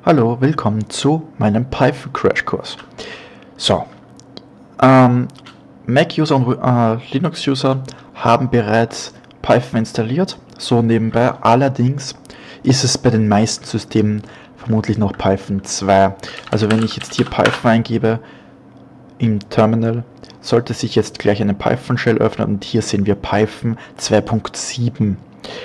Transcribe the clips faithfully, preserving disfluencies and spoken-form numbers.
Hallo, willkommen zu meinem Python Crashkurs. So, ähm, Mac-User und äh, Linux-User haben bereits Python installiert, so nebenbei. Allerdings ist es bei den meisten Systemen vermutlich noch Python zwei. Also wenn ich jetzt hier Python eingebe im Terminal, sollte sich jetzt gleich eine Python-Shell öffnen und hier sehen wir Python zwei Punkt sieben.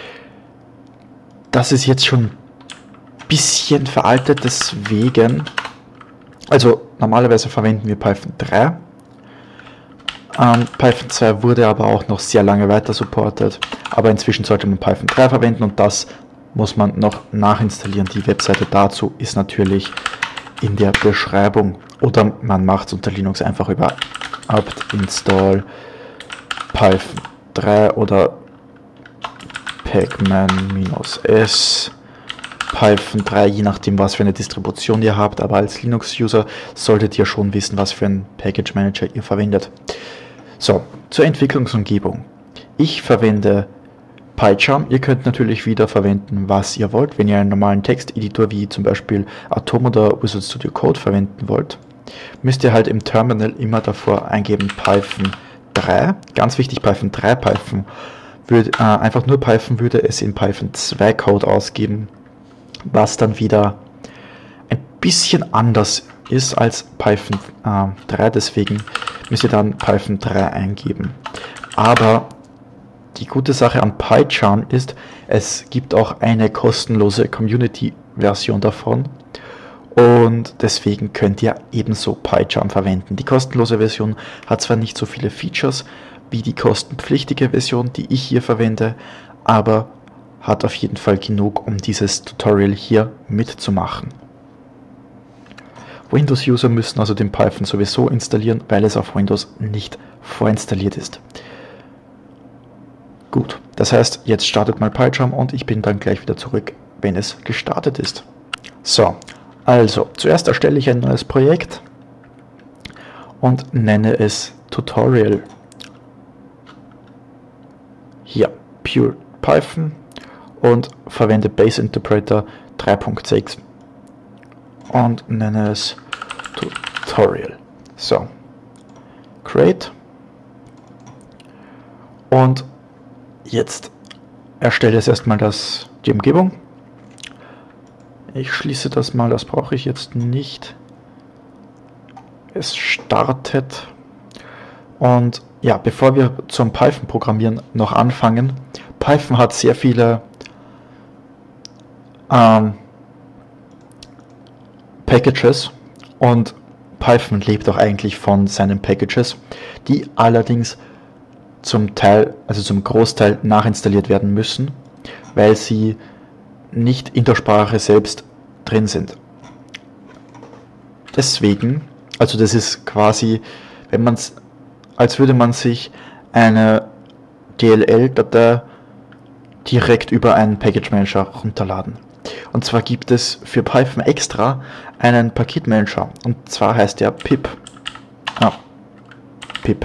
Das ist jetzt schon bisschen veraltet, deswegen, also normalerweise verwenden wir Python drei. Ähm, Python zwei wurde aber auch noch sehr lange weiter supportet, aber inzwischen sollte man Python drei verwenden und das muss man noch nachinstallieren. Die Webseite dazu ist natürlich in der Beschreibung oder man macht es unter Linux einfach über apt install Python drei oder pacman-s Python drei, je nachdem, was für eine Distribution ihr habt, aber als Linux-User solltet ihr schon wissen, was für einen Package Manager ihr verwendet. So, zur Entwicklungsumgebung. Ich verwende PyCharm. Ihr könnt natürlich wieder verwenden, was ihr wollt. Wenn ihr einen normalen Texteditor wie zum Beispiel Atom oder Visual Studio Code verwenden wollt, müsst ihr halt im Terminal immer davor eingeben Python drei. Ganz wichtig, Python drei. Python würde, äh, einfach nur Python würde es in Python zwei Code ausgeben, was dann wieder ein bisschen anders ist als Python äh, drei, deswegen müsst ihr dann Python drei eingeben. Aber die gute Sache an PyCharm ist, es gibt auch eine kostenlose Community-Version davon und deswegen könnt ihr ebenso PyCharm verwenden. Die kostenlose Version hat zwar nicht so viele Features wie die kostenpflichtige Version, die ich hier verwende, aber hat auf jeden Fall genug, um dieses Tutorial hier mitzumachen. Windows-User müssen also den Python sowieso installieren, weil es auf Windows nicht vorinstalliert ist. Gut, das heißt, jetzt startet mal PyCharm und ich bin dann gleich wieder zurück, wenn es gestartet ist. So, also, zuerst erstelle ich ein neues Projekt und nenne es Tutorial. Hier, Pure Python. Und verwende Base Interpreter drei Punkt sechs und nenne es Tutorial. So, Create. Und jetzt erstelle es erstmal das, die Umgebung. Ich schließe das mal, das brauche ich jetzt nicht. Es startet. Und ja, bevor wir zum Python-Programmieren noch anfangen, Python hat sehr viele Ähm, Packages und Python lebt auch eigentlich von seinen Packages, die allerdings zum Teil, also zum Großteil nachinstalliert werden müssen, weil sie nicht in der Sprache selbst drin sind. Deswegen, also das ist quasi, wenn man es, als würde man sich eine D L L-Datei direkt über einen Package Manager runterladen. Und zwar gibt es für Python extra einen Paketmanager und zwar heißt der pip. Ah, pip.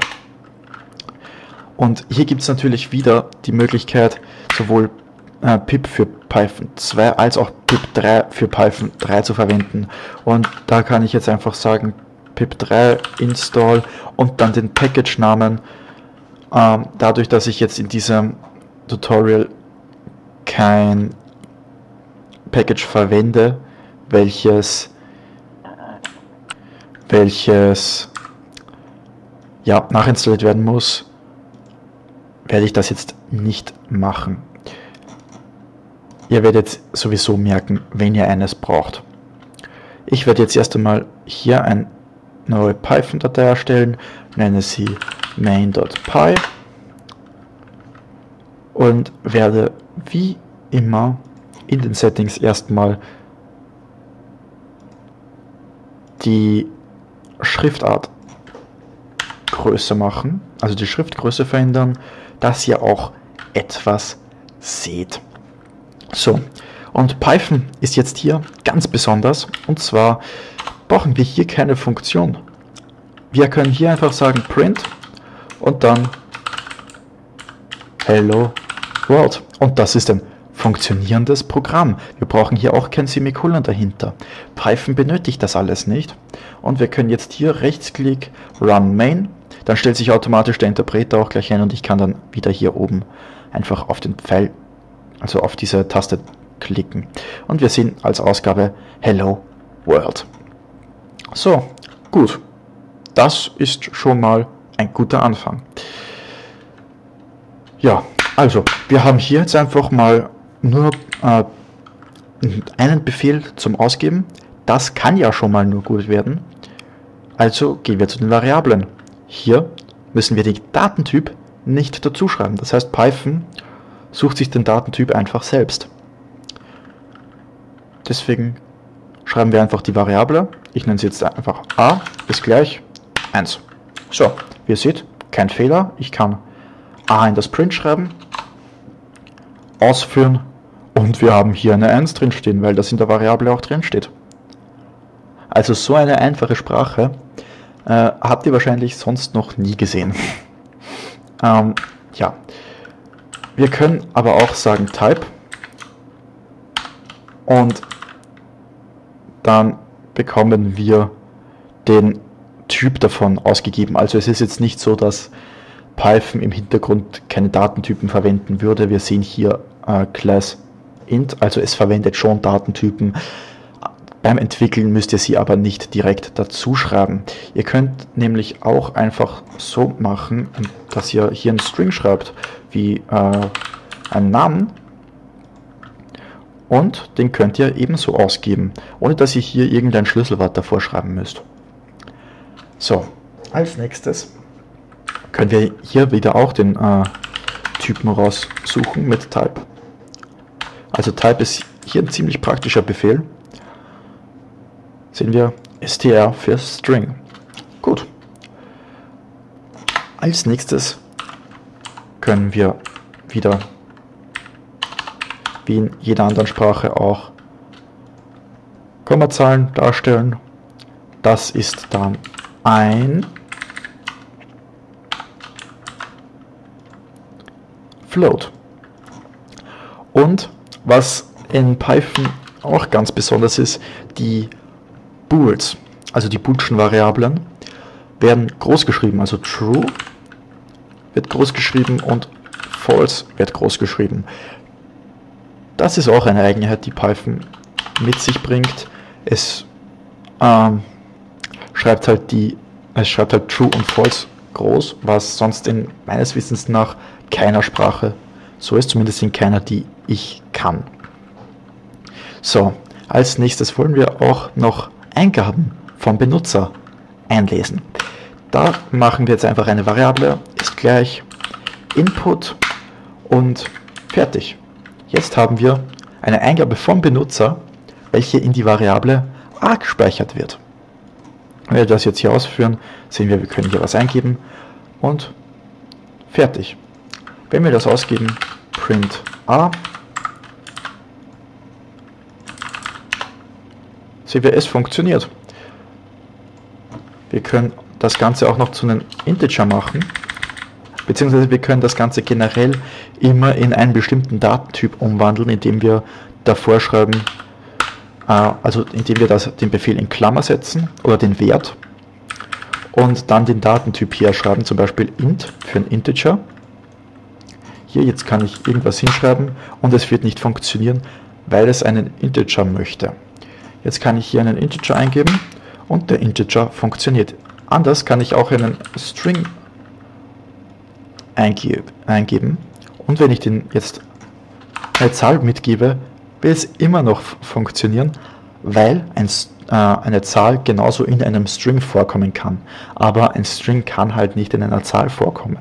Und hier gibt es natürlich wieder die Möglichkeit, sowohl äh, pip für Python zwei als auch pip drei für Python drei zu verwenden. Und da kann ich jetzt einfach sagen pip drei install und dann den Package-Namen. Ähm, dadurch, dass ich jetzt in diesem Tutorial kein Package verwende, welches welches ja nachinstalliert werden muss, werde ich das jetzt nicht machen. Ihr werdet sowieso merken, wenn ihr eines braucht. Ich werde jetzt erst einmal hier eine neue Python-Datei erstellen, nenne sie main.py und werde wie immer in den Settings erstmal die Schriftart größer machen, also die Schriftgröße verändern, dass ihr auch etwas seht. So, und Python ist jetzt hier ganz besonders, und zwar brauchen wir hier keine Funktion. Wir können hier einfach sagen print und dann hello world, und das ist ein funktionierendes Programm. Wir brauchen hier auch kein Semikolon dahinter. Python benötigt das alles nicht. Und wir können jetzt hier Rechtsklick, Run Main, dann stellt sich automatisch der Interpreter auch gleich ein und ich kann dann wieder hier oben einfach auf den Pfeil, also auf diese Taste klicken. Und wir sehen als Ausgabe Hello World. So, gut. Das ist schon mal ein guter Anfang. Ja, also, wir haben hier jetzt einfach mal nur äh, einen Befehl zum Ausgeben. Das kann ja schon mal nur gut werden. Also gehen wir zu den Variablen. Hier müssen wir den Datentyp nicht dazu schreiben. Das heißt, Python sucht sich den Datentyp einfach selbst. Deswegen schreiben wir einfach die Variable. Ich nenne sie jetzt einfach a ist gleich eins. So, wie ihr seht, kein Fehler. Ich kann a in das Print schreiben, ausführen und wir haben hier eine eins drin stehen, weil das in der Variable auch drin steht. Also so eine einfache Sprache äh, habt ihr wahrscheinlich sonst noch nie gesehen. ähm, ja, wir können aber auch sagen Type und dann bekommen wir den Typ davon ausgegeben. Also es ist jetzt nicht so, dass Python im Hintergrund keine Datentypen verwenden würde. Wir sehen hier äh, Class int, also es verwendet schon Datentypen. Beim Entwickeln müsst ihr sie aber nicht direkt dazu schreiben. Ihr könnt nämlich auch einfach so machen, dass ihr hier einen String schreibt, wie äh, einen Namen. Und den könnt ihr ebenso ausgeben, ohne dass ihr hier irgendein Schlüsselwort davor schreiben müsst. So, als nächstes können wir hier wieder auch den äh, Typen raussuchen mit Type. Also Type ist hier ein ziemlich praktischer Befehl. Sehen wir str für String. Gut. Als nächstes können wir wieder wie in jeder anderen Sprache auch Kommazahlen darstellen. Das ist dann ein Float. Und was in Python auch ganz besonders ist, die Bools, also die boolschen Variablen, werden groß geschrieben, also true wird groß geschrieben und false wird groß geschrieben. Das ist auch eine Eigenheit, die Python mit sich bringt. Es ähm, schreibt halt die, es schreibt halt true und false groß, was sonst in meines Wissens nach keiner Sprache so ist, zumindest in keiner, die ich kann. So, als nächstes wollen wir auch noch Eingaben vom Benutzer einlesen. Da machen wir jetzt einfach eine Variable, ist gleich Input und fertig. Jetzt haben wir eine Eingabe vom Benutzer, welche in die Variable a gespeichert wird. Wenn wir das jetzt hier ausführen, sehen wir, wir können hier was eingeben und fertig. Wenn wir das ausgeben, print a, sehen wir, es funktioniert. Wir können das Ganze auch noch zu einem Integer machen, beziehungsweise wir können das Ganze generell immer in einen bestimmten Datentyp umwandeln, indem wir davor schreiben, äh, also indem wir das, den Befehl in Klammer setzen oder den Wert und dann den Datentyp hier schreiben, zum Beispiel int für ein Integer. Hier jetzt kann ich irgendwas hinschreiben und es wird nicht funktionieren, weil es einen Integer möchte. Jetzt kann ich hier einen Integer eingeben und der Integer funktioniert. Anders kann ich auch einen String eingeben und wenn ich den jetzt eine Zahl mitgebe, will es immer noch funktionieren, weil ein, äh, eine Zahl genauso in einem String vorkommen kann. Aber ein String kann halt nicht in einer Zahl vorkommen.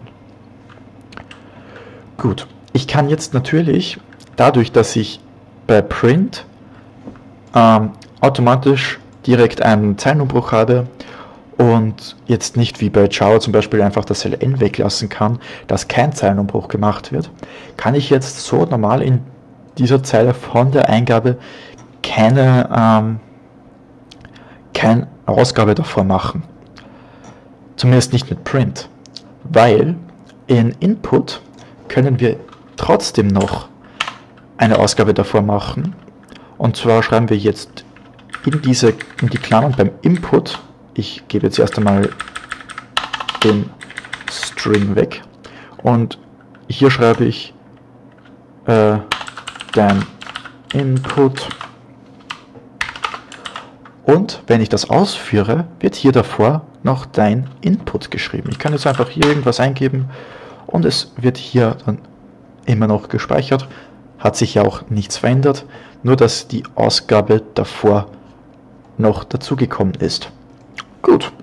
Gut, ich kann jetzt natürlich, dadurch, dass ich bei Print ähm, automatisch direkt einen Zeilenumbruch habe und jetzt nicht wie bei Java zum Beispiel einfach das ln weglassen kann, dass kein Zeilenumbruch gemacht wird, kann ich jetzt so normal in dieser Zeile von der Eingabe keine, ähm, keine Ausgabe davor machen. Zumindest nicht mit Print, weil in Input können wir trotzdem noch eine Ausgabe davor machen. Und zwar schreiben wir jetzt in, diese, in die Klammern beim Input, ich gebe jetzt erst einmal den String weg und hier schreibe ich äh, dein Input und wenn ich das ausführe, wird hier davor noch dein Input geschrieben. Ich kann jetzt einfach hier irgendwas eingeben und es wird hier dann immer noch gespeichert. Hat sich ja auch nichts verändert, nur dass die Ausgabe davor noch dazugekommen ist. Gut.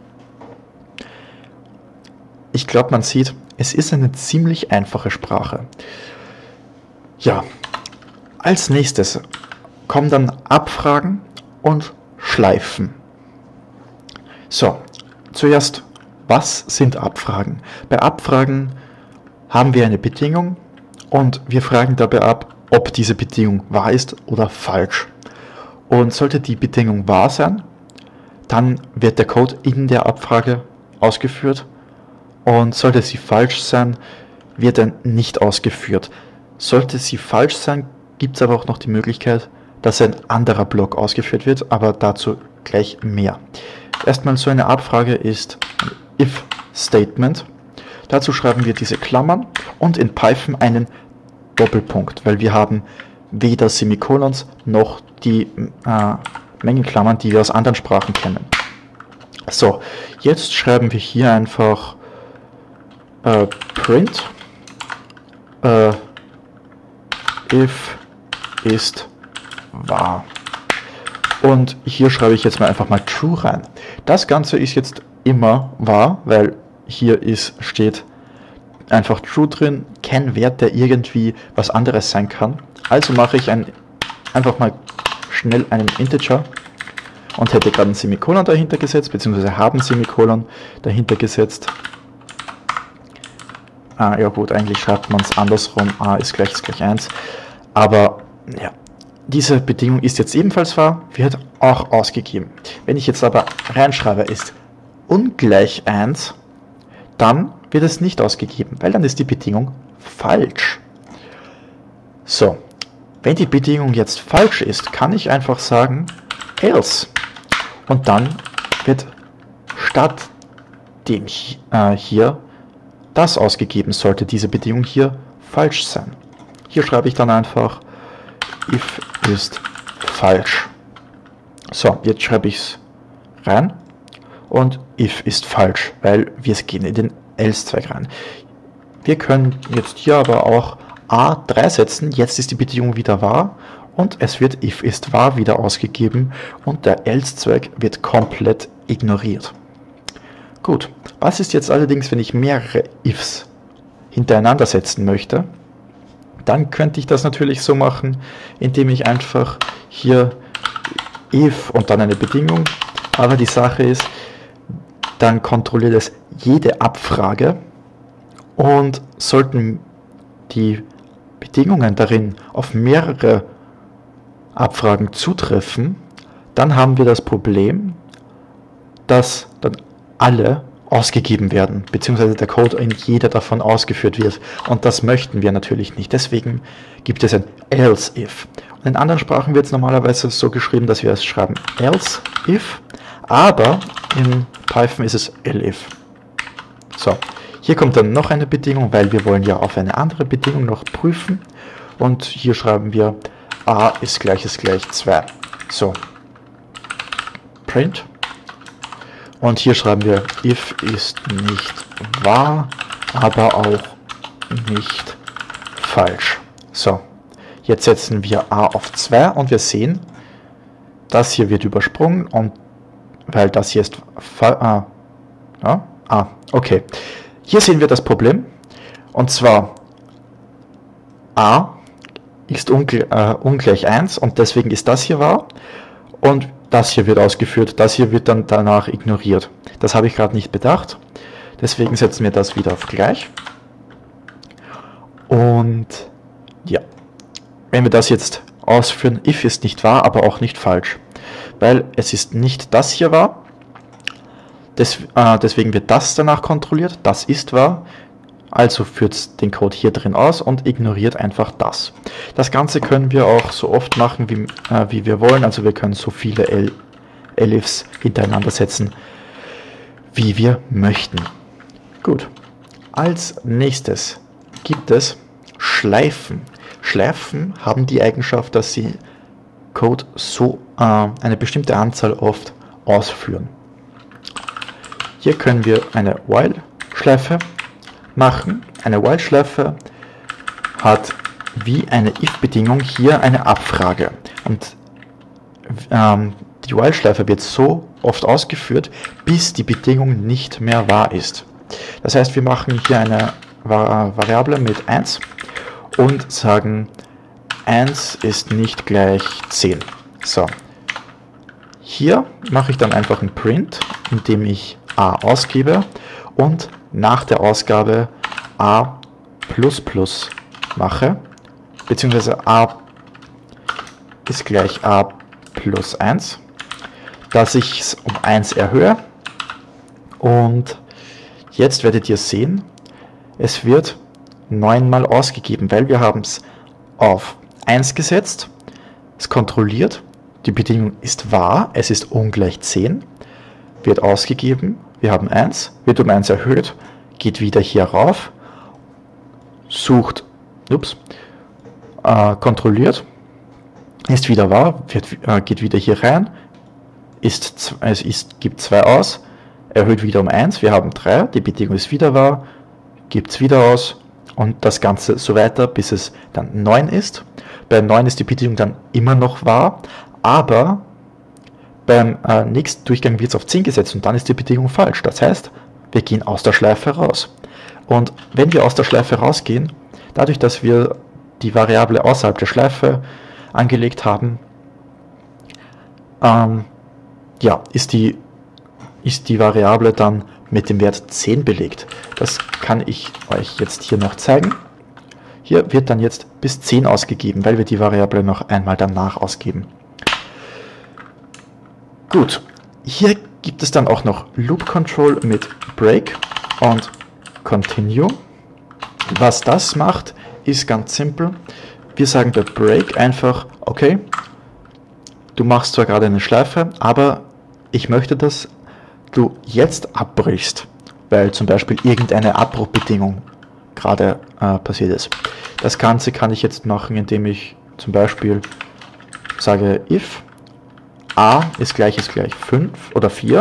Ich glaube, man sieht, es ist eine ziemlich einfache Sprache. Ja, als nächstes kommen dann Abfragen und Schleifen. So, zuerst, was sind Abfragen? Bei Abfragen haben wir eine Bedingung und wir fragen dabei ab, ob diese Bedingung wahr ist oder falsch. Und sollte die Bedingung wahr sein, dann wird der Code in der Abfrage ausgeführt und sollte sie falsch sein, wird er nicht ausgeführt. Sollte sie falsch sein, gibt es aber auch noch die Möglichkeit, dass ein anderer Block ausgeführt wird, aber dazu gleich mehr. Erstmal so eine Abfrage ist ein If-Statement. Dazu schreiben wir diese Klammern und in Python einen Doppelpunkt, weil wir haben weder Semikolons noch die äh, Mengenklammern, die wir aus anderen Sprachen kennen. So, jetzt schreiben wir hier einfach äh, print äh, if ist wahr. Und hier schreibe ich jetzt mal einfach mal true rein. Das Ganze ist jetzt immer wahr, weil hier ist, steht einfach true drin, kein Wert, der irgendwie was anderes sein kann. Also mache ich ein, einfach mal schnell einen Integer und hätte gerade ein Semikolon dahinter gesetzt, beziehungsweise haben Semikolon dahinter gesetzt. Ah, ja gut, eigentlich schreibt man es andersrum, a ist gleich ist gleich eins. Aber ja, diese Bedingung ist jetzt ebenfalls wahr, wird auch ausgegeben. Wenn ich jetzt aber reinschreibe, ist ungleich eins, dann wird es nicht ausgegeben, weil dann ist die Bedingung falsch. So, wenn die Bedingung jetzt falsch ist, kann ich einfach sagen else. Und dann wird statt dem äh, hier das ausgegeben, sollte diese Bedingung hier falsch sein. Hier schreibe ich dann einfach if ist falsch. So, jetzt schreibe ich es rein und if ist falsch, weil wir gehen in den else-Zweig rein. Wir können jetzt hier aber auch a drei setzen, jetzt ist die Bedingung wieder wahr und es wird if ist wahr wieder ausgegeben und der else-Zweig wird komplett ignoriert. Gut, was ist jetzt allerdings, wenn ich mehrere ifs hintereinander setzen möchte? Dann könnte ich das natürlich so machen, indem ich einfach hier if und dann eine Bedingung, aber die Sache ist, dann kontrolliert es jede Abfrage und sollten die Bedingungen darin auf mehrere Abfragen zutreffen, dann haben wir das Problem, dass dann alle ausgegeben werden, beziehungsweise der Code in jeder davon ausgeführt wird. Und das möchten wir natürlich nicht. Deswegen gibt es ein else if. Und in anderen Sprachen wird es normalerweise so geschrieben, dass wir es schreiben else if, aber in Python ist es elif. So, hier kommt dann noch eine Bedingung, weil wir wollen ja auf eine andere Bedingung noch prüfen. Und hier schreiben wir a ist gleiches gleich zwei. So, print. Und hier schreiben wir if ist nicht wahr, aber auch nicht falsch. So, jetzt setzen wir a auf zwei und wir sehen, das hier wird übersprungen und weil das hier ist ah, ja, ah, okay. Hier sehen wir das Problem und zwar a ist ungl äh, ungleich eins und deswegen ist das hier wahr und das hier wird ausgeführt, das hier wird dann danach ignoriert. Das habe ich gerade nicht bedacht, deswegen setzen wir das wieder auf gleich. Und ja, wenn wir das jetzt ausführen, if ist nicht wahr, aber auch nicht falsch, weil es ist nicht das hier wahr, Des, äh, deswegen wird das danach kontrolliert, das ist wahr, Also führt den Code hier drin aus und ignoriert einfach das. Das Ganze können wir auch so oft machen, wie, äh, wie wir wollen. Also wir können so viele elifs hintereinander setzen, wie wir möchten. Gut. Als nächstes gibt es Schleifen. Schleifen haben die Eigenschaft, dass sie Code so äh, eine bestimmte Anzahl oft ausführen. Hier können wir eine While-Schleife machen. Eine While-Schleife hat wie eine if-Bedingung hier eine Abfrage. Und ähm, die While-Schleife wird so oft ausgeführt, bis die Bedingung nicht mehr wahr ist. Das heißt, wir machen hier eine Variable mit eins und sagen, eins ist nicht gleich zehn. So. Hier mache ich dann einfach einen Print, indem ich a ausgebe und nach der Ausgabe a plus plus mache, beziehungsweise a ist gleich a plus eins, dass ich es um eins erhöhe. Und jetzt werdet ihr sehen, es wird neunmal ausgegeben, weil wir haben es auf eins gesetzt, es kontrolliert, die Bedingung ist wahr, es ist ungleich zehn, wird ausgegeben, wir haben eins, wird um eins erhöht, geht wieder hier rauf, sucht, ups, äh, kontrolliert, ist wieder wahr, wird, äh, geht wieder hier rein, ist, es ist, gibt zwei aus, erhöht wieder um eins, wir haben drei, die Bedingung ist wieder wahr, gibt es wieder aus und das Ganze so weiter, bis es dann neun ist. Bei neun ist die Bedingung dann immer noch wahr, aber beim äh, nächsten Durchgang wird es auf zehn gesetzt und dann ist die Bedingung falsch. Das heißt, wir gehen aus der Schleife raus. Und wenn wir aus der Schleife rausgehen, dadurch, dass wir die Variable außerhalb der Schleife angelegt haben, ähm, ja, ist die, ist die Variable dann mit dem Wert zehn belegt. Das kann ich euch jetzt hier noch zeigen. Hier wird dann jetzt bis zehn ausgegeben, weil wir die Variable noch einmal danach ausgeben. Gut, hier gibt es dann auch noch Loop Control mit Break und Continue. Was das macht, ist ganz simpel. Wir sagen bei Break einfach, okay, du machst zwar gerade eine Schleife, aber ich möchte, dass du jetzt abbrichst, weil zum Beispiel irgendeine Abbruchbedingung gerade äh, passiert ist. Das Ganze kann ich jetzt machen, indem ich zum Beispiel sage if a ist gleich ist gleich fünf oder vier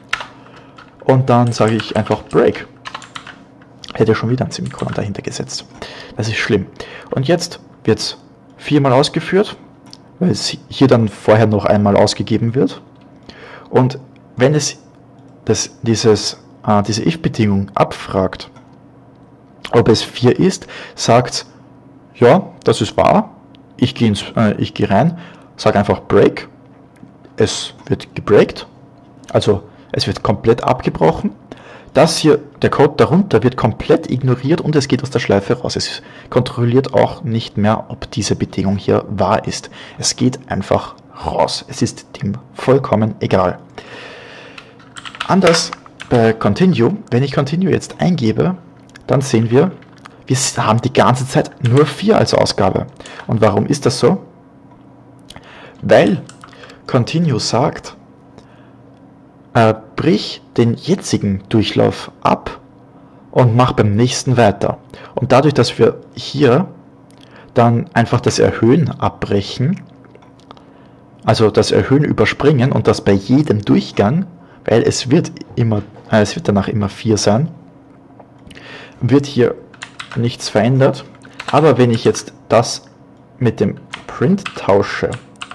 und dann sage ich einfach break. Hätte schon wieder ein Semikolon dahinter gesetzt. Das ist schlimm. Und jetzt wird es viermal ausgeführt, weil es hier dann vorher noch einmal ausgegeben wird. Und wenn es das, dieses, äh, diese if-Bedingung abfragt, ob es vier ist, sagt ja, das ist wahr, ich gehe äh, ich gehe rein, sage einfach break, es wird gebreakt, also es wird komplett abgebrochen. Das hier, der Code darunter, wird komplett ignoriert und es geht aus der Schleife raus. Es kontrolliert auch nicht mehr, ob diese Bedingung hier wahr ist. Es geht einfach raus. Es ist dem vollkommen egal. Anders bei Continue, wenn ich Continue jetzt eingebe, dann sehen wir, wir haben die ganze Zeit nur vier als Ausgabe. Und warum ist das so? Weil Continue sagt, äh, brich den jetzigen Durchlauf ab und mach beim nächsten weiter. Und dadurch, dass wir hier dann einfach das Erhöhen abbrechen, also das Erhöhen überspringen und das bei jedem Durchgang, weil es wird immer, äh, es wird danach immer vier sein, wird hier nichts verändert. Aber wenn ich jetzt das mit dem Print tausche,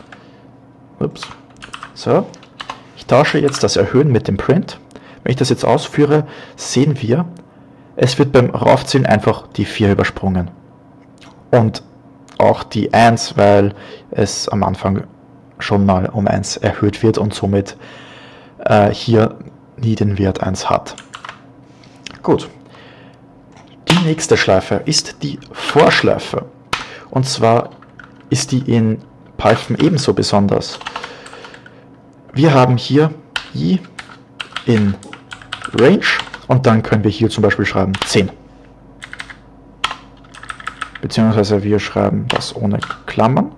ups, so, ich tausche jetzt das Erhöhen mit dem Print. Wenn ich das jetzt ausführe, sehen wir, es wird beim Raufzählen einfach die vier übersprungen. Und auch die eins, weil es am Anfang schon mal um eins erhöht wird und somit äh, hier nie den Wert eins hat. Gut. Die nächste Schleife ist die For-Schleife. Und zwar ist die in Python ebenso besonders. Wir haben hier i in Range und dann können wir hier zum Beispiel schreiben zehn. beziehungsweise wir schreiben das ohne Klammern.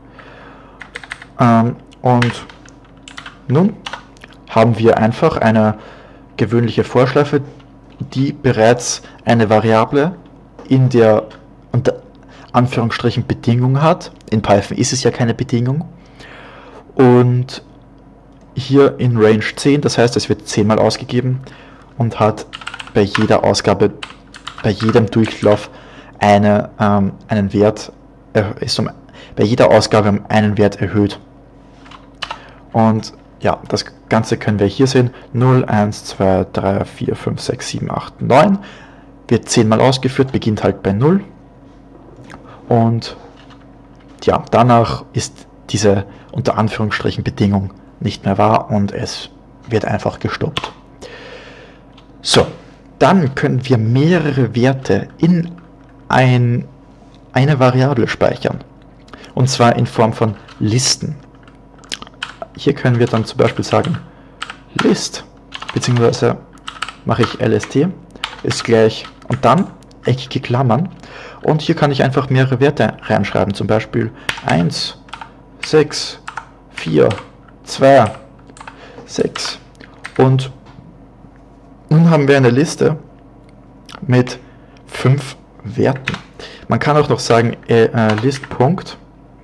Ähm, und nun haben wir einfach eine gewöhnliche Vorschleife, die bereits eine Variable in der unter Anführungsstrichen Bedingung hat. In Python ist es ja keine Bedingung. Und hier in Range zehn, das heißt, es wird zehnmal ausgegeben und hat bei jeder Ausgabe, bei jedem Durchlauf eine, ähm, einen Wert, äh, ist um, bei jeder Ausgabe um einen Wert erhöht. Und ja, das Ganze können wir hier sehen. null, eins, zwei, drei, vier, fünf, sechs, sieben, acht, neun wird zehnmal ausgeführt, beginnt halt bei null. Und ja, danach ist diese unter Anführungsstrichen Bedingung nicht mehr wahr und es wird einfach gestoppt. So, dann können wir mehrere Werte in ein, eine Variable speichern. Und zwar in Form von Listen. Hier können wir dann zum Beispiel sagen, List, beziehungsweise mache ich lst, ist gleich, und dann eckige Klammern. Und hier kann ich einfach mehrere Werte reinschreiben, zum Beispiel eins, sechs, vier, zwei, sechs. Und nun haben wir eine Liste mit fünf Werten. Man kann auch noch sagen, äh, List. Punkt.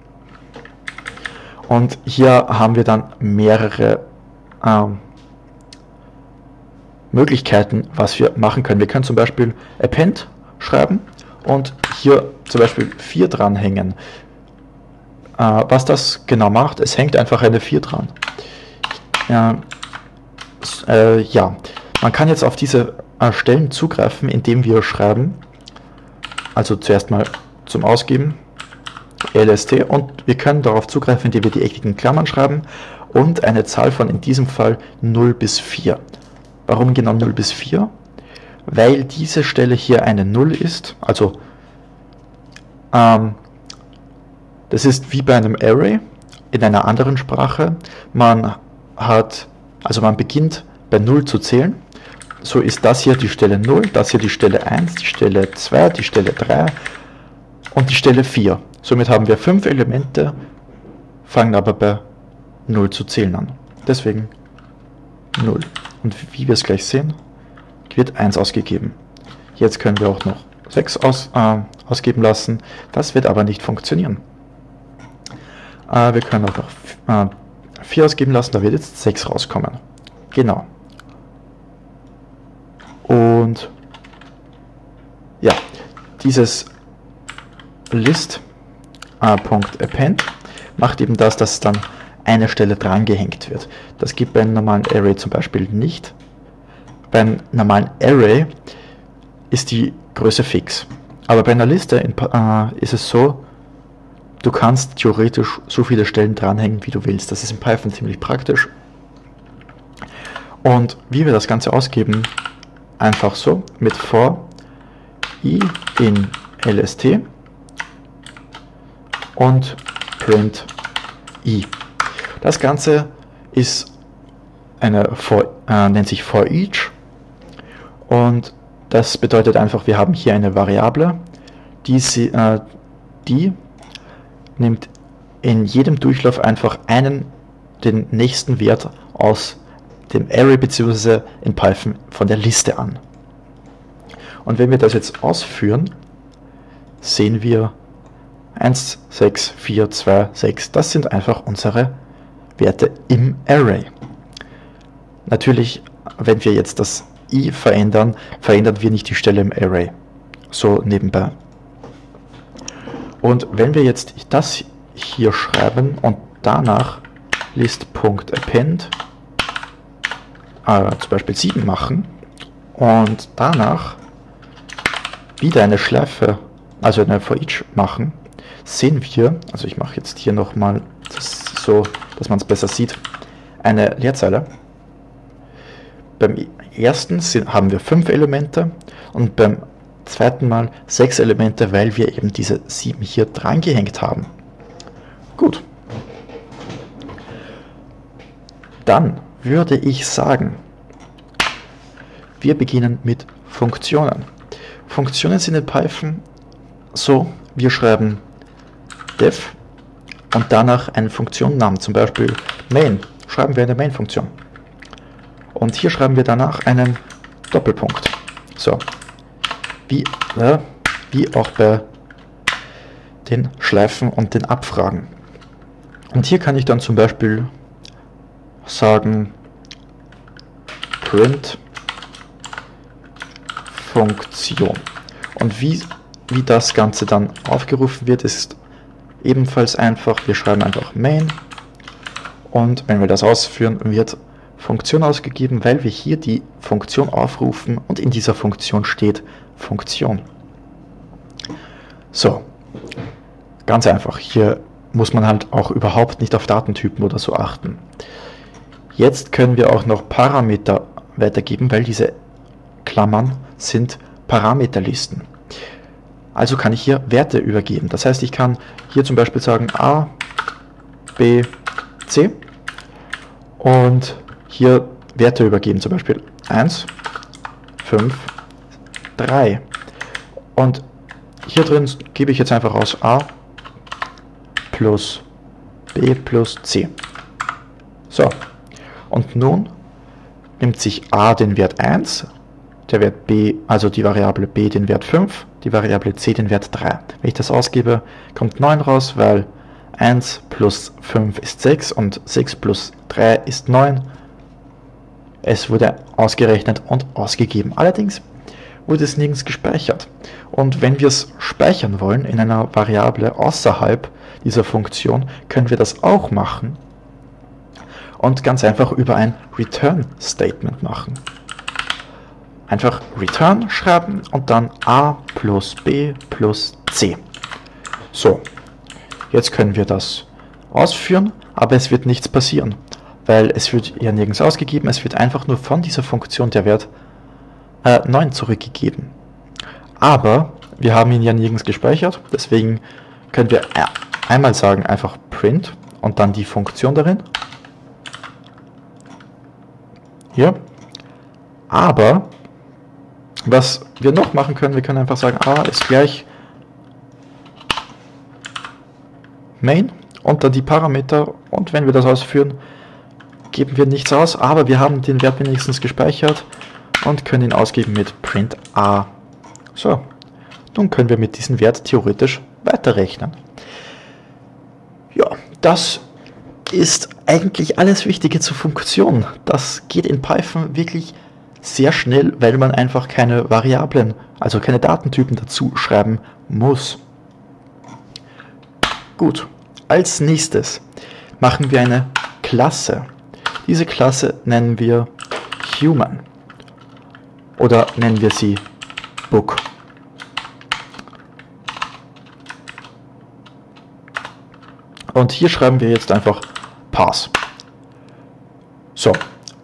Und hier haben wir dann mehrere ähm, Möglichkeiten, was wir machen können. Wir können zum Beispiel append schreiben und hier zum Beispiel vier dranhängen. Äh, was das genau macht, es hängt einfach eine vier dran. Äh, äh, ja, man kann jetzt auf diese äh, Stellen zugreifen, indem wir schreiben, also zuerst mal zum Ausgeben, lst, und wir können darauf zugreifen, indem wir die eckigen Klammern schreiben und eine Zahl von in diesem Fall null bis vier. Warum genau null bis vier? Weil diese Stelle hier eine null ist, also ähm, das ist wie bei einem Array in einer anderen Sprache. Man hat, also man beginnt bei null zu zählen. So ist das hier die Stelle null, das hier die Stelle eins, die Stelle zwei, die Stelle drei und die Stelle vier. Somit haben wir fünf Elemente, fangen aber bei null zu zählen an. Deswegen null. Und wie wir es gleich sehen, wird eins ausgegeben. Jetzt können wir auch noch sechs aus, äh, ausgeben lassen. Das wird aber nicht funktionieren. Äh, wir können auch noch äh, vier ausgeben lassen, da wird jetzt sechs rauskommen. Genau. Und ja, dieses List äh, .append macht eben das, dass dann eine Stelle dran gehängt wird. Das gibt bei einem normalen Array zum Beispiel nicht. Beim normalen Array ist die Größe fix. Aber bei einer Liste in, äh, ist es so, du kannst theoretisch so viele Stellen dranhängen, wie du willst. Das ist in Python ziemlich praktisch. Und wie wir das Ganze ausgeben, einfach so mit for i in lst und print i. Das Ganze ist eine for, äh, nennt sich for each, und das bedeutet einfach, wir haben hier eine Variable, die, sie, äh, die nimmt in jedem Durchlauf einfach einen, den nächsten Wert aus dem Array bzw. in Python von der Liste an. Und wenn wir das jetzt ausführen, sehen wir eins, sechs, vier, zwei, sechs. Das sind einfach unsere Werte im Array. Natürlich, wenn wir jetzt das i verändern, verändern wir nicht die Stelle im Array. So nebenbei. Und wenn wir jetzt das hier schreiben und danach list.append äh, zum Beispiel sieben machen und danach wieder eine Schleife, also eine for each machen, sehen wir, also ich mache jetzt hier nochmal so, dass man es besser sieht, eine Leerzeile. Beim ersten sind, haben wir fünf Elemente und beim zweiten Mal sechs Elemente, weil wir eben diese sieben hier dran gehängt haben. Gut. Dann würde ich sagen, wir beginnen mit Funktionen. Funktionen sind in Python so, wir schreiben def und danach einen Funktionennamen, zum Beispiel main, schreiben wir eine Main-Funktion. Und hier schreiben wir danach einen Doppelpunkt. So, wie, äh, wie auch bei den Schleifen und den Abfragen. Und hier kann ich dann zum Beispiel sagen, print Funktion. Und wie, wie das Ganze dann aufgerufen wird, ist ebenfalls einfach. Wir schreiben einfach main und wenn wir das ausführen, wird Funktion ausgegeben, weil wir hier die Funktion aufrufen und in dieser Funktion steht Funktion. So, ganz einfach. Hier muss man halt auch überhaupt nicht auf Datentypen oder so achten. Jetzt können wir auch noch Parameter weitergeben, weil diese Klammern sind Parameterlisten. Also kann ich hier Werte übergeben. Das heißt, ich kann hier zum Beispiel sagen A, B, C und hier Werte übergeben, zum Beispiel eins, fünf, drei. Und hier drin gebe ich jetzt einfach aus A plus B plus C. So, und nun nimmt sich A den Wert eins, der Wert B, also die Variable B den Wert fünf, die Variable C den Wert drei. Wenn ich das ausgebe, kommt neun raus, weil eins plus fünf ist sechs und sechs plus drei ist neun. Es wurde ausgerechnet und ausgegeben. Allerdings wurde es nirgends gespeichert. Und wenn wir es speichern wollen in einer Variable außerhalb dieser Funktion, können wir das auch machen und ganz einfach über ein Return-Statement machen. Einfach Return schreiben und dann A plus B plus C. So, jetzt können wir das ausführen, aber es wird nichts passieren, weil es wird ja nirgends ausgegeben, es wird einfach nur von dieser Funktion der Wert äh, neun zurückgegeben. Aber wir haben ihn ja nirgends gespeichert, deswegen können wir einmal sagen einfach print und dann die Funktion darin. Hier. Aber was wir noch machen können, wir können einfach sagen, A ist gleich main und dann die Parameter und wenn wir das ausführen, geben wir nichts aus, aber wir haben den Wert wenigstens gespeichert und können ihn ausgeben mit print A. So, nun können wir mit diesem Wert theoretisch weiterrechnen. Ja, das ist eigentlich alles Wichtige zur Funktion. Das geht in Python wirklich sehr schnell, weil man einfach keine Variablen, also keine Datentypen dazu schreiben muss. Gut, als nächstes machen wir eine Klasse. Diese Klasse nennen wir Human oder nennen wir sie Book. Und hier schreiben wir jetzt einfach Pass. So,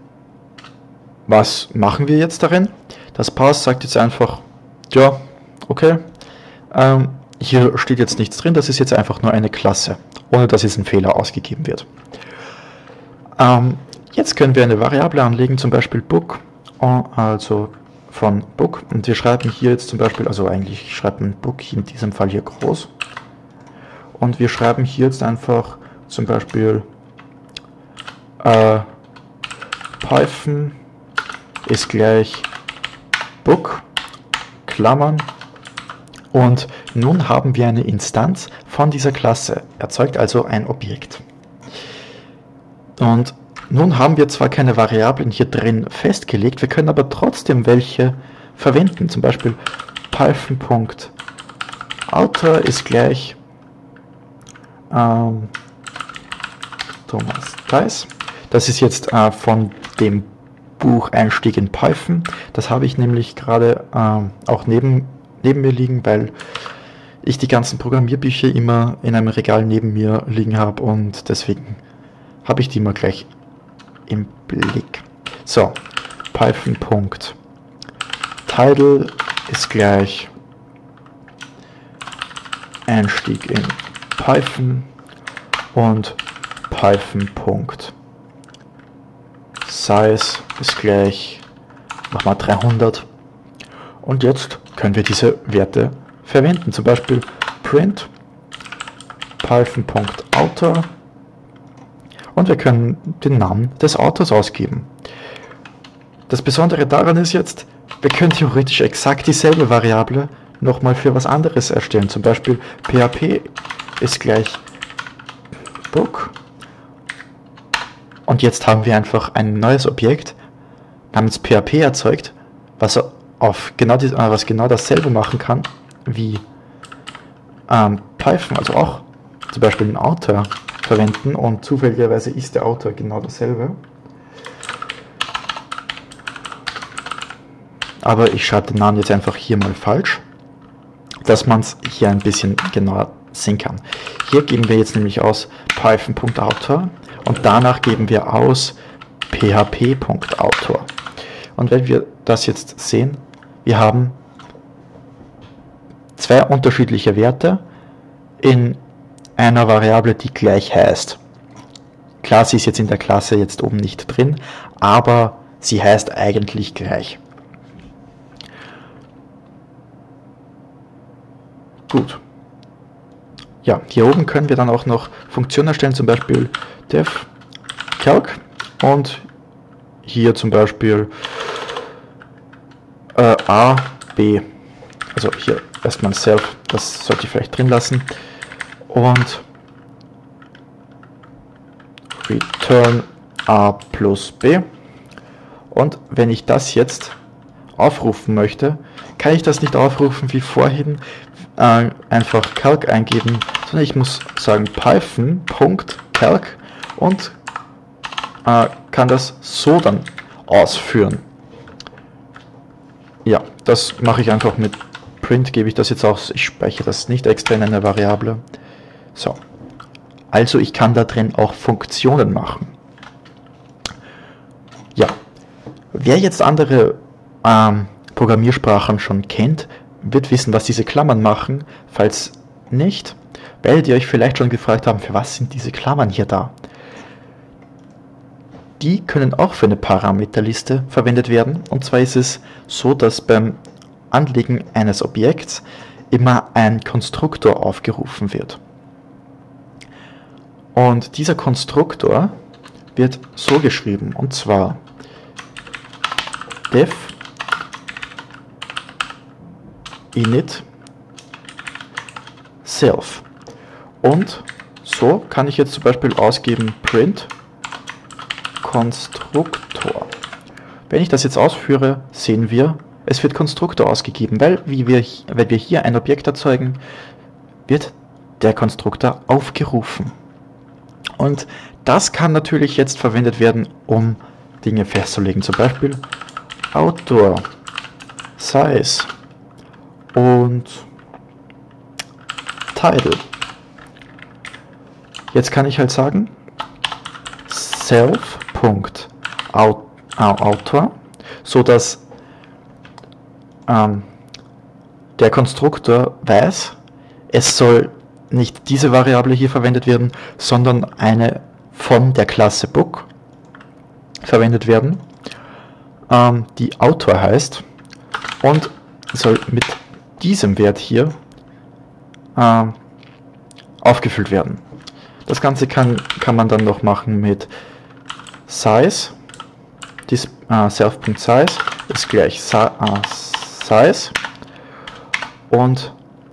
was machen wir jetzt darin? Das Pass sagt jetzt einfach, ja, okay, ähm, hier steht jetzt nichts drin, das ist jetzt einfach nur eine Klasse, ohne dass jetzt ein Fehler ausgegeben wird. Ähm, jetzt können wir eine Variable anlegen, zum Beispiel Book, also von Book, und wir schreiben hier jetzt zum Beispiel, also eigentlich schreibt man Book in diesem Fall hier groß, und wir schreiben hier jetzt einfach zum Beispiel äh, Python ist gleich Book, Klammern, und nun haben wir eine Instanz von dieser Klasse, erzeugt also ein Objekt. Und nun haben wir zwar keine Variablen hier drin festgelegt, wir können aber trotzdem welche verwenden, zum Beispiel Python.Autor ist gleich ähm, Thomas Theis. Das ist jetzt äh, von dem Buch Einstieg in Python. Das habe ich nämlich gerade ähm, auch neben, neben mir liegen, weil ich die ganzen Programmierbücher immer in einem Regal neben mir liegen habe und deswegen habe ich die immer gleich im Blick. So, Python.Title ist gleich Einstieg in Python und Python.Size ist gleich, mach mal dreihundert. Und jetzt können wir diese Werte verwenden, zum Beispiel print Python.author und wir können den Namen des Autors ausgeben. Das Besondere daran ist jetzt, wir können theoretisch exakt dieselbe Variable nochmal für was anderes erstellen. Zum Beispiel php ist gleich book und jetzt haben wir einfach ein neues Objekt namens php erzeugt, was auf genau die, was genau dasselbe machen kann wie ähm, Python, also auch zum Beispiel den Autor verwenden und zufälligerweise ist der Autor genau dasselbe. Aber ich schreibe den Namen jetzt einfach hier mal falsch, dass man es hier ein bisschen genauer sehen kann. Hier geben wir jetzt nämlich aus Python.author und danach geben wir aus php.author. Und wenn wir das jetzt sehen, wir haben zwei unterschiedliche Werte in einer Variable, die gleich heißt. Klar, sie ist jetzt in der Klasse jetzt oben nicht drin, aber sie heißt eigentlich gleich. Gut. Ja, hier oben können wir dann auch noch Funktionen erstellen, zum Beispiel def calc und hier zum Beispiel äh, a, b. Also hier erstmal self, das sollte ich vielleicht drin lassen. Und return a plus b. Und wenn ich das jetzt aufrufen möchte, kann ich das nicht aufrufen wie vorhin, äh, einfach calc eingeben, sondern ich muss sagen python.calc und äh, kann das so dann ausführen. Ja, das mache ich einfach mit print, gebe ich das jetzt aus, ich speichere das nicht extra in einer Variable. So, also ich kann da drin auch Funktionen machen. Ja, wer jetzt andere ähm, Programmiersprachen schon kennt, wird wissen, was diese Klammern machen. Falls nicht, werdet ihr euch vielleicht schon gefragt haben, für was sind diese Klammern hier da? Die können auch für eine Parameterliste verwendet werden. Und zwar ist es so, dass beim Anlegen eines Objekts immer ein Konstruktor aufgerufen wird. Und dieser Konstruktor wird so geschrieben, und zwar def init self. Und so kann ich jetzt zum Beispiel ausgeben print Konstruktor. Wenn ich das jetzt ausführe, sehen wir, es wird Konstruktor ausgegeben, weil wie wir, wenn wir hier ein Objekt erzeugen, wird der Konstruktor aufgerufen. Und das kann natürlich jetzt verwendet werden, um Dinge festzulegen. Zum Beispiel Autor, Size und Title. Jetzt kann ich halt sagen, self.autor, so dass ähm, der Konstruktor weiß, es soll nicht diese Variable hier verwendet werden, sondern eine von der Klasse Book verwendet werden, ähm, die Autor heißt und soll mit diesem Wert hier äh, aufgefüllt werden. Das Ganze kann, kann man dann noch machen mit Size, dies, äh, self.size ist gleich si äh, Size und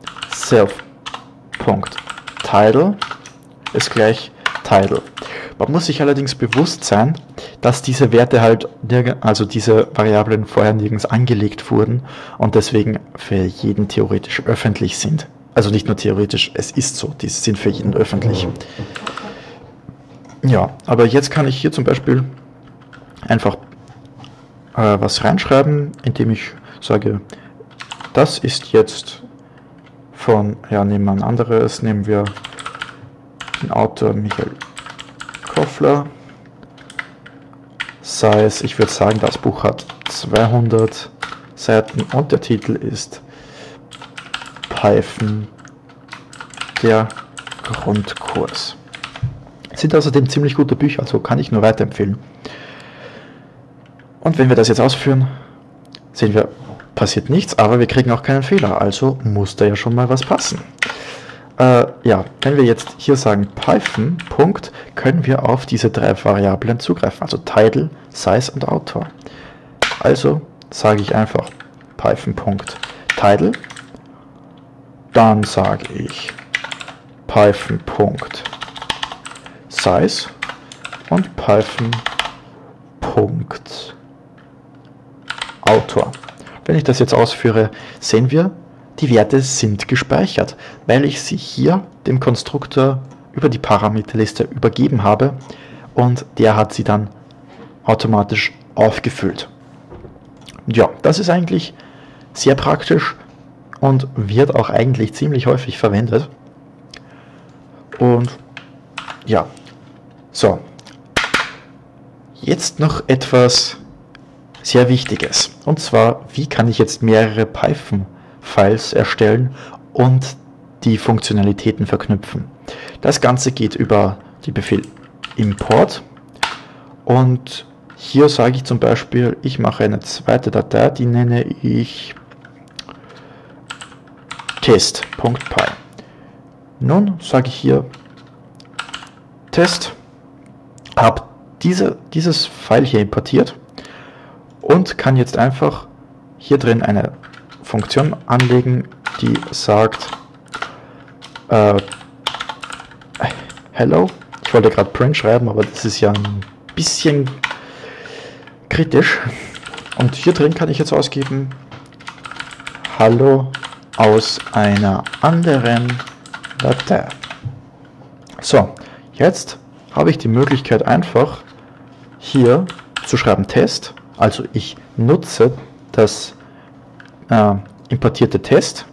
self.title ist gleich Title. Man muss sich allerdings bewusst sein, dass diese Werte halt, also diese Variablen vorher nirgends angelegt wurden und deswegen für jeden theoretisch öffentlich sind. Also nicht nur theoretisch, es ist so, die sind für jeden öffentlich. Ja, aber jetzt kann ich hier zum Beispiel einfach äh, was reinschreiben, indem ich sage, das ist jetzt von, ja, nehmen wir ein anderes, nehmen wir den Autor Michael Koffler, Size, ich würde sagen, das Buch hat zweihundert Seiten und der Titel ist Python, der Grundkurs. Sind außerdem ziemlich gute Bücher, also kann ich nur weiterempfehlen. Und wenn wir das jetzt ausführen, sehen wir, passiert nichts, aber wir kriegen auch keinen Fehler, also muss da ja schon mal was passen. Äh, ja, wenn wir jetzt hier sagen Python, Punkt, können wir auf diese drei Variablen zugreifen, also Title, Size und Autor. Also sage ich einfach Python.title, dann sage ich Python.size und Python.autor. Wenn ich das jetzt ausführe, sehen wir, die Werte sind gespeichert, weil ich sie hier dem Konstruktor über die Parameterliste übergeben habe und der hat sie dann automatisch aufgefüllt. Ja, das ist eigentlich sehr praktisch und wird auch eigentlich ziemlich häufig verwendet. Und ja, so. Jetzt noch etwas sehr Wichtiges. Und zwar, wie kann ich jetzt mehrere Python-Files erstellen und die Funktionalitäten verknüpfen. Das Ganze geht über den Befehl import und hier sage ich zum Beispiel, ich mache eine zweite Datei, die nenne ich test.py. Nun sage ich hier Test, habe diese, dieses File hier importiert und kann jetzt einfach hier drin eine Funktion anlegen, die sagt äh, hello. Ich wollte gerade print schreiben, aber das ist ja ein bisschen kritisch. Und hier drin kann ich jetzt ausgeben hallo aus einer anderen Datei. So, jetzt habe ich die Möglichkeit einfach hier zu schreiben Test, also ich nutze das äh, importierte Test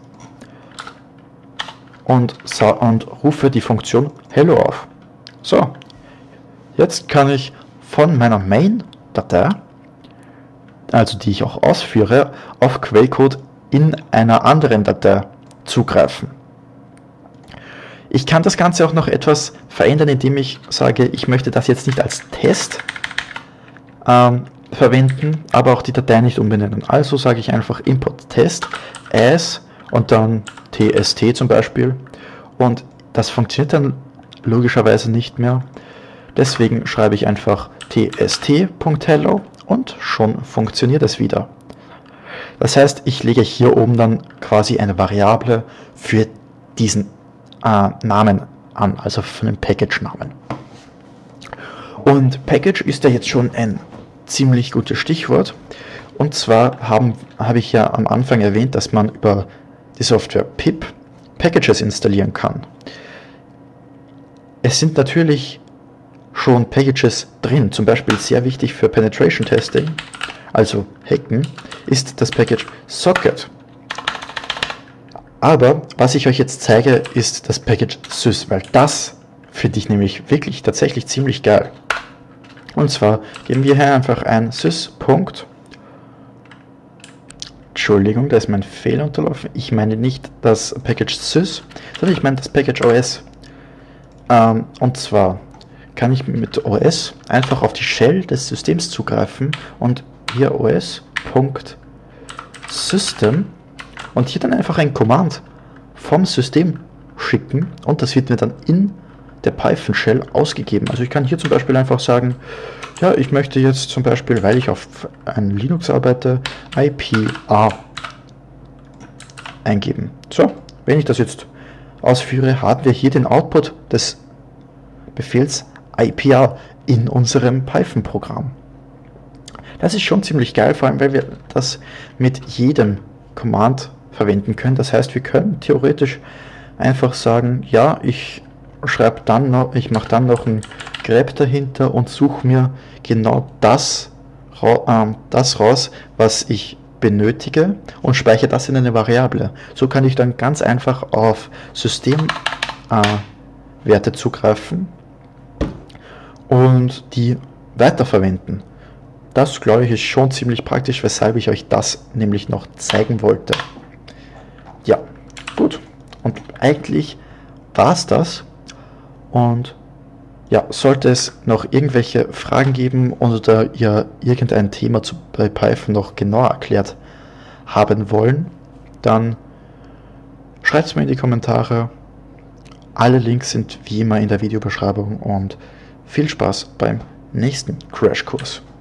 und, und rufe die Funktion hello auf. So, jetzt kann ich von meiner Main-Datei, also die ich auch ausführe, auf Quellcode in einer anderen Datei zugreifen. Ich kann das Ganze auch noch etwas verändern, indem ich sage, ich möchte das jetzt nicht als Test ähm, verwenden, aber auch die Datei nicht umbenennen. Also sage ich einfach import test as und dann tst zum Beispiel und das funktioniert dann logischerweise nicht mehr. Deswegen schreibe ich einfach tst.hello und schon funktioniert es wieder. Das heißt, ich lege hier oben dann quasi eine Variable für diesen äh, Namen an, also für den Package-Namen. Und Package ist ja jetzt schon ein ziemlich gutes Stichwort. Und zwar haben, habe ich ja am Anfang erwähnt, dass man über die Software pip Packages installieren kann. Es sind natürlich schon Packages drin, zum Beispiel sehr wichtig für Penetration Testing, also Hacken, ist das Package Socket. Aber was ich euch jetzt zeige, ist das Package sys, weil das finde ich nämlich wirklich tatsächlich ziemlich geil. Und zwar geben wir hier einfach ein sys. Entschuldigung, da ist mein Fehler unterlaufen. Ich meine nicht das Package sys, sondern ich meine das Package O S. Ähm, und zwar kann ich mit O S einfach auf die Shell des Systems zugreifen und hier O S.System und hier dann einfach ein Command vom System schicken und das wird mir dann in der Python Shell ausgegeben. Also ich kann hier zum Beispiel einfach sagen, ja, ich möchte jetzt zum Beispiel, weil ich auf ein Linux arbeite, I P A eingeben. So, wenn ich das jetzt ausführe, haben wir hier den Output des Befehls I P A in unserem Python-Programm. Das ist schon ziemlich geil, vor allem weil wir das mit jedem Command verwenden können. Das heißt, wir können theoretisch einfach sagen, ja, ich schreibe dann noch, ich mache dann noch ein grep dahinter und suche mir genau das, äh, das raus, was ich benötige und speichere das in eine Variable. So kann ich dann ganz einfach auf Systemwerte äh, zugreifen und die weiterverwenden. Das, glaube ich, ist schon ziemlich praktisch, weshalb ich euch das nämlich noch zeigen wollte. Ja, gut. Und eigentlich war es das. Und ja, sollte es noch irgendwelche Fragen geben oder ihr irgendein Thema zu, bei Python noch genauer erklärt haben wollen, dann schreibt es mir in die Kommentare. Alle Links sind wie immer in der Videobeschreibung und viel Spaß beim nächsten Crashkurs.